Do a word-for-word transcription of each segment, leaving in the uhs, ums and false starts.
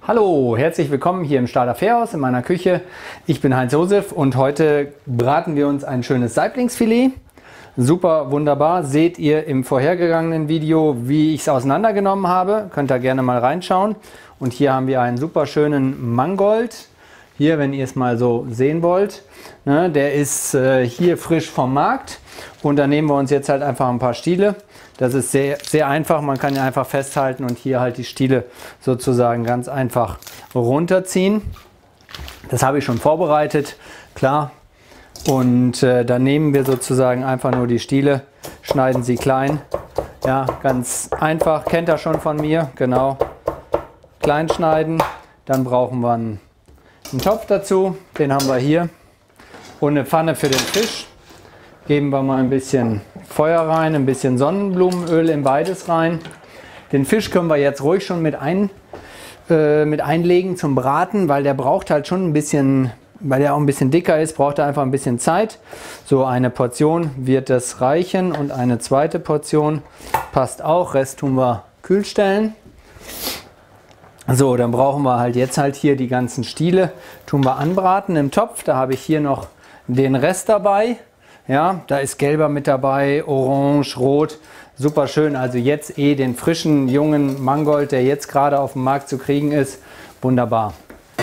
Hallo, herzlich willkommen hier im Stahler Fährhaus in meiner Küche. Ich bin Heinz-Josef und heute braten wir uns ein schönes Saiblingsfilet. Super, wunderbar. Seht ihr im vorhergegangenen Video, wie ich es auseinandergenommen habe. Könnt ihr gerne mal reinschauen. Und hier haben wir einen super schönen Mangold. Hier, wenn ihr es mal so sehen wollt. Ne, der ist äh, hier frisch vom Markt. Und da nehmen wir uns jetzt halt einfach ein paar Stiele. Das ist sehr, sehr einfach. Man kann ja einfach festhalten und hier halt die Stiele sozusagen ganz einfach runterziehen. Das habe ich schon vorbereitet, klar. Und äh, dann nehmen wir sozusagen einfach nur die Stiele, schneiden sie klein. Ja, ganz einfach, kennt ihr schon von mir, genau. Klein schneiden. Dann brauchen wir einen, einen Topf dazu, den haben wir hier. Und eine Pfanne für den Fisch. Geben wir mal ein bisschen Feuer rein, ein bisschen Sonnenblumenöl in beides rein. Den Fisch können wir jetzt ruhig schon mit, ein, äh, mit einlegen zum Braten, weil der braucht halt schon ein bisschen, weil der auch ein bisschen dicker ist, braucht er einfach ein bisschen Zeit. So eine Portion wird das reichen und eine zweite Portion passt auch. Rest tun wir kühl stellen. So, dann brauchen wir halt jetzt halt hier die ganzen Stiele, tun wir anbraten im Topf. Da habe ich hier noch den Rest dabei. Ja, da ist gelber mit dabei, orange, rot, super schön. Also jetzt eh den frischen, jungen Mangold, der jetzt gerade auf dem Markt zu kriegen ist, wunderbar.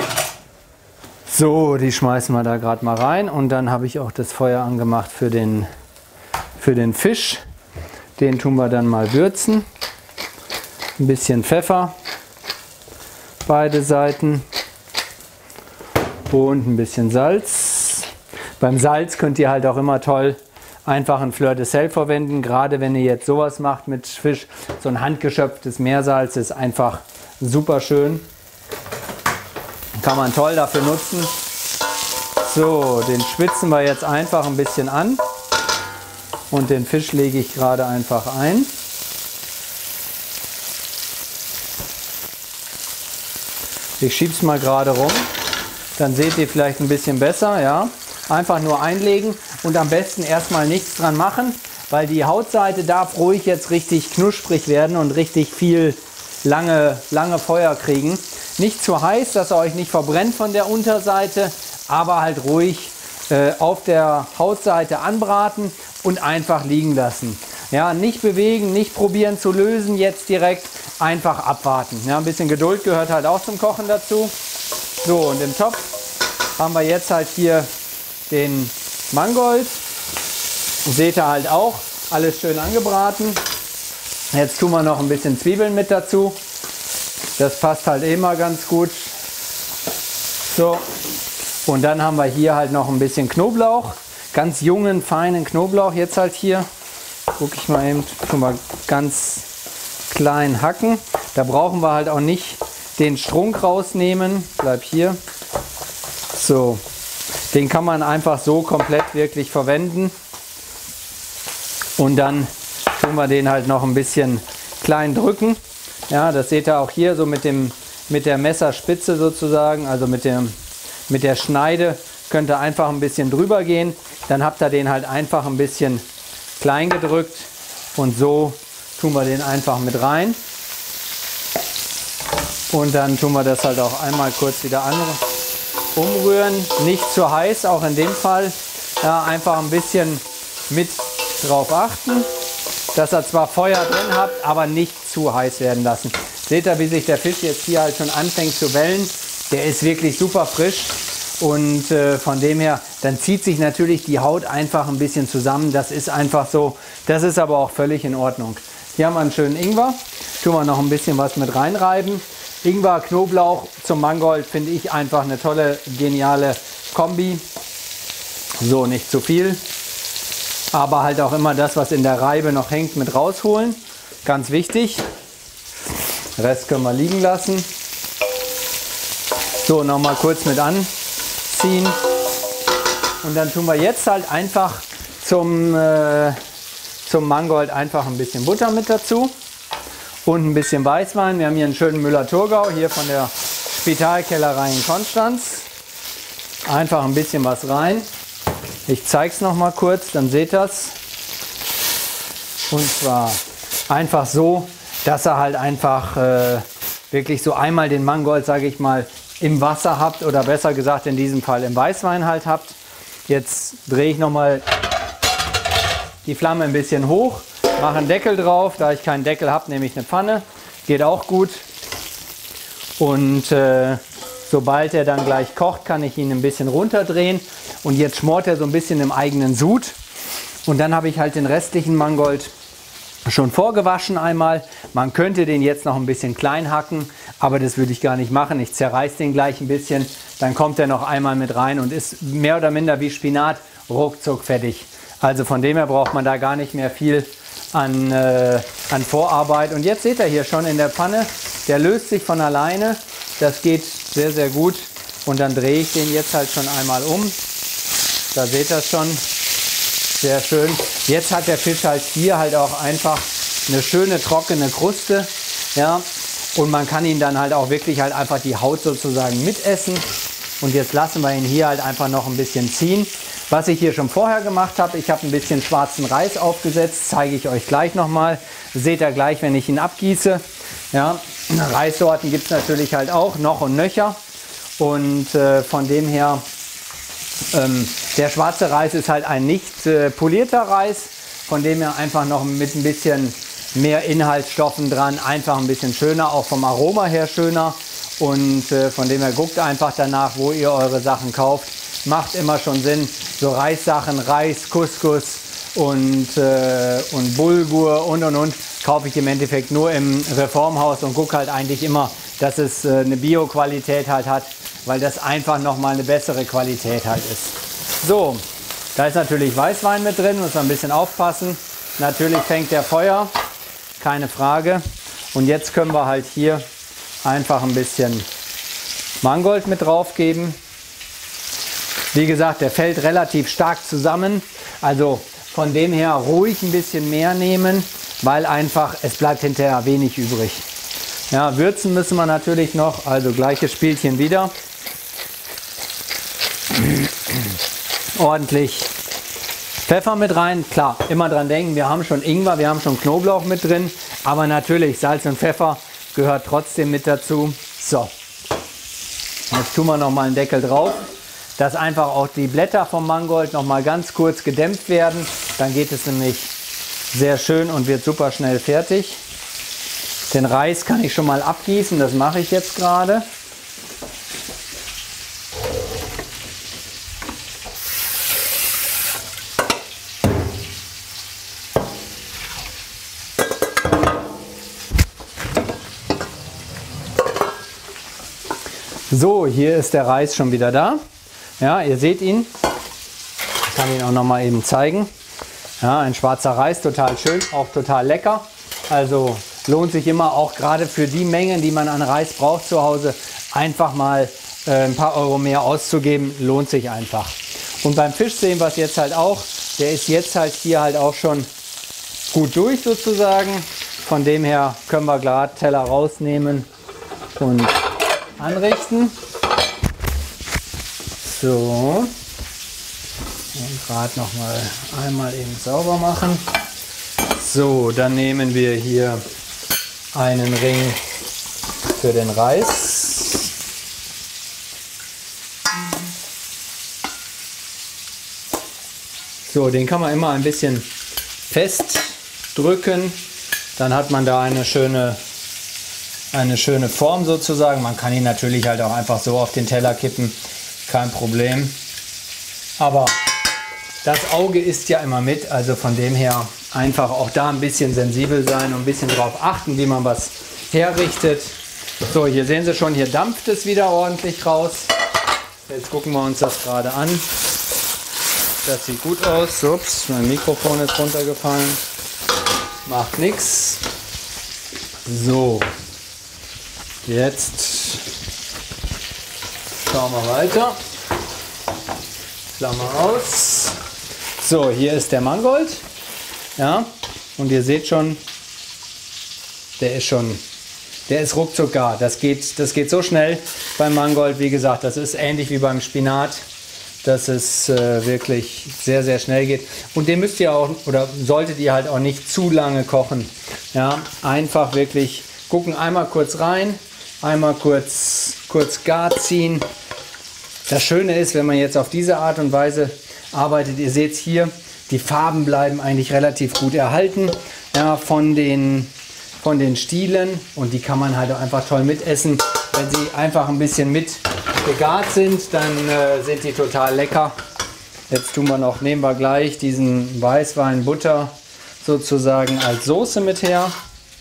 So, die schmeißen wir da gerade mal rein und dann habe ich auch das Feuer angemacht für den, für den Fisch. Den tun wir dann mal würzen. Ein bisschen Pfeffer, beide Seiten und ein bisschen Salz. Beim Salz könnt ihr halt auch immer toll einfach ein Fleur de Sel verwenden, gerade wenn ihr jetzt sowas macht mit Fisch. So ein handgeschöpftes Meersalz ist einfach super schön. Kann man toll dafür nutzen. So, den schwitzen wir jetzt einfach ein bisschen an und den Fisch lege ich gerade einfach ein. Ich schiebe es mal gerade rum, dann seht ihr vielleicht ein bisschen besser, ja. Einfach nur einlegen und am besten erstmal nichts dran machen, weil die Hautseite darf ruhig jetzt richtig knusprig werden und richtig viel lange, lange Feuer kriegen. Nicht zu heiß, dass er euch nicht verbrennt von der Unterseite, aber halt ruhig äh, auf der Hautseite anbraten und einfach liegen lassen. Ja, nicht bewegen, nicht probieren zu lösen jetzt direkt, einfach abwarten. Ja, ein bisschen Geduld gehört halt auch zum Kochen dazu. So, und im Topf haben wir jetzt halt hier den Mangold. Seht ihr halt auch, alles schön angebraten. Jetzt tun wir noch ein bisschen Zwiebeln mit dazu. Das passt halt immer ganz gut. So, und dann haben wir hier halt noch ein bisschen Knoblauch. Ganz jungen, feinen Knoblauch jetzt halt hier. Guck ich mal eben, tun wir ganz klein hacken. Da brauchen wir halt auch nicht den Strunk rausnehmen. Bleib hier. So. Den kann man einfach so komplett wirklich verwenden. Und dann tun wir den halt noch ein bisschen klein drücken. Ja, das seht ihr auch hier so mit, dem, mit der Messerspitze sozusagen, also mit, dem, mit der Schneide könnt ihr einfach ein bisschen drüber gehen. Dann habt ihr den halt einfach ein bisschen klein gedrückt und so tun wir den einfach mit rein. Und dann tun wir das halt auch einmal kurz wieder an. Umrühren, nicht zu heiß, auch in dem Fall. Ja, einfach ein bisschen mit drauf achten, dass ihr zwar Feuer drin habt, aber nicht zu heiß werden lassen. Seht ihr, wie sich der Fisch jetzt hier halt schon anfängt zu wellen. Der ist wirklich super frisch und äh, von dem her, dann zieht sich natürlich die Haut einfach ein bisschen zusammen. Das ist einfach so, das ist aber auch völlig in Ordnung. Hier haben wir einen schönen Ingwer, tun wir noch ein bisschen was mit reinreiben. Ingwer, Knoblauch zum Mangold finde ich einfach eine tolle, geniale Kombi. So, nicht zu viel. Aber halt auch immer das, was in der Reibe noch hängt, mit rausholen. Ganz wichtig. Den Rest können wir liegen lassen. So, nochmal kurz mit anziehen. Und dann tun wir jetzt halt einfach zum, äh, zum Mangold einfach ein bisschen Butter mit dazu. Und ein bisschen Weißwein. Wir haben hier einen schönen Müller-Thurgau, hier von der Spitalkellerei in Konstanz. Einfach ein bisschen was rein. Ich zeige es noch mal kurz, dann seht ihr es. Und zwar einfach so, dass er halt einfach äh, wirklich so einmal den Mangold, sage ich mal, im Wasser habt oder besser gesagt in diesem Fall im Weißwein halt habt. Jetzt drehe ich nochmal die Flamme ein bisschen hoch, mache einen Deckel drauf. Da ich keinen Deckel habe, nehme ich eine Pfanne. Geht auch gut. Und äh, sobald er dann gleich kocht, kann ich ihn ein bisschen runterdrehen. Und jetzt schmort er so ein bisschen im eigenen Sud. Und dann habe ich halt den restlichen Mangold schon vorgewaschen einmal. Man könnte den jetzt noch ein bisschen klein hacken, aber das würde ich gar nicht machen. Ich zerreiße den gleich ein bisschen, dann kommt er noch einmal mit rein und ist mehr oder minder wie Spinat ruckzuck fertig. Also von dem her braucht man da gar nicht mehr viel an, äh, an Vorarbeit. Und jetzt seht ihr hier schon in der Pfanne, der löst sich von alleine. Das geht sehr, sehr gut. Und dann drehe ich den jetzt halt schon einmal um. Da seht ihr schon. Sehr schön. Jetzt hat der Fisch halt hier halt auch einfach eine schöne trockene Kruste. Ja, und man kann ihn dann halt auch wirklich halt einfach die Haut sozusagen mitessen. Und jetzt lassen wir ihn hier halt einfach noch ein bisschen ziehen. Was ich hier schon vorher gemacht habe, ich habe ein bisschen schwarzen Reis aufgesetzt, zeige ich euch gleich nochmal. Seht ihr gleich, wenn ich ihn abgieße. Ja, Reissorten gibt es natürlich halt auch, noch und nöcher. Und äh, von dem her, ähm, der schwarze Reis ist halt ein nicht äh, polierter Reis, von dem her einfach noch mit ein bisschen mehr Inhaltsstoffen dran, einfach ein bisschen schöner, auch vom Aroma her schöner. Und äh, von dem her guckt einfach danach, wo ihr eure Sachen kauft. Macht immer schon Sinn, so Reissachen, Reis, Couscous und, äh, und Bulgur und und und kaufe ich im Endeffekt nur im Reformhaus und gucke halt eigentlich immer, dass es äh, eine Bio-Qualität halt hat, weil das einfach nochmal eine bessere Qualität halt ist. So, da ist natürlich Weißwein mit drin, muss man ein bisschen aufpassen. Natürlich fängt der Feuer, keine Frage. Und jetzt können wir halt hier einfach ein bisschen Mangold mit drauf geben. Wie gesagt, der fällt relativ stark zusammen, also von dem her ruhig ein bisschen mehr nehmen, weil einfach es bleibt hinterher wenig übrig. Ja, würzen müssen wir natürlich noch, also gleiches Spielchen wieder. Ordentlich Pfeffer mit rein, klar, immer dran denken, wir haben schon Ingwer, wir haben schon Knoblauch mit drin, aber natürlich Salz und Pfeffer gehört trotzdem mit dazu. So, jetzt tun wir noch mal einen Deckel drauf, dass einfach auch die Blätter vom Mangold noch mal ganz kurz gedämpft werden. Dann geht es nämlich sehr schön und wird super schnell fertig. Den Reis kann ich schon mal abgießen, das mache ich jetzt gerade. So, hier ist der Reis schon wieder da. Ja, ihr seht ihn. Ich kann ihn auch noch mal eben zeigen. Ja, ein schwarzer Reis, total schön, auch total lecker. Also lohnt sich immer, auch gerade für die Mengen, die man an Reis braucht zu Hause, einfach mal äh, ein paar Euro mehr auszugeben, lohnt sich einfach. Und beim Fisch sehen wir es jetzt halt auch. Der ist jetzt halt hier halt auch schon gut durch sozusagen. Von dem her können wir gerade Teller rausnehmen und anrichten. So. Und gerade noch mal einmal eben sauber machen. So, dann nehmen wir hier einen Ring für den Reis. So, den kann man immer ein bisschen festdrücken. Dann hat man da eine schöne eine schöne Form sozusagen. Man kann ihn natürlich halt auch einfach so auf den Teller kippen, kein Problem. Aber das Auge isst ja immer mit, also von dem her einfach auch da ein bisschen sensibel sein und ein bisschen darauf achten, wie man was herrichtet. So, hier sehen Sie schon, hier dampft es wieder ordentlich raus. Jetzt gucken wir uns das gerade an. Das sieht gut aus. Ups, mein Mikrofon ist runtergefallen. Macht nichts. So. Jetzt schauen wir weiter. Klammer aus. So, hier ist der Mangold. Ja, und ihr seht schon, der ist schon, der ist ruckzuck gar. Das geht, das geht so schnell beim Mangold. Wie gesagt, das ist ähnlich wie beim Spinat, dass es äh, wirklich sehr, sehr schnell geht. Und den müsst ihr auch, oder solltet ihr halt auch nicht zu lange kochen. Ja, einfach wirklich gucken, einmal kurz rein. Einmal kurz, kurz gar ziehen. Das Schöne ist, wenn man jetzt auf diese Art und Weise arbeitet, ihr seht es hier, die Farben bleiben eigentlich relativ gut erhalten, ja, von den, von den Stielen, und die kann man halt auch einfach toll mitessen. Wenn sie einfach ein bisschen mit gegart sind, dann äh, sind die total lecker. Jetzt tun wir noch, nehmen wir gleich diesen Weißwein Butter sozusagen als Soße mit her.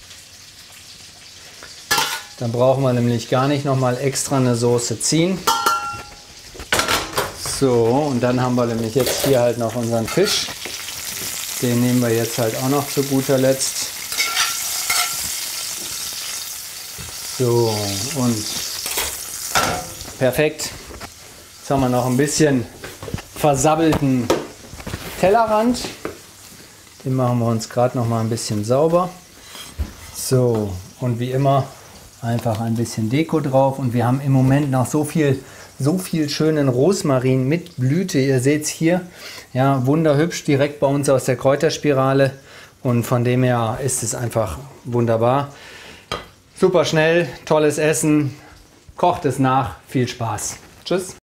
Dann brauchen wir nämlich gar nicht noch mal extra eine Soße ziehen. So, und dann haben wir nämlich jetzt hier halt noch unseren Fisch. Den nehmen wir jetzt halt auch noch zu guter Letzt. So, und perfekt. Jetzt haben wir noch ein bisschen versabbelten Tellerrand. Den machen wir uns gerade noch mal ein bisschen sauber. So, und wie immer einfach ein bisschen Deko drauf, und wir haben im Moment noch so viel, so viel schönen Rosmarin mit Blüte. Ihr seht es hier, ja, wunderhübsch, direkt bei uns aus der Kräuterspirale, und von dem her ist es einfach wunderbar. Super schnell, tolles Essen, kocht es nach, viel Spaß. Tschüss.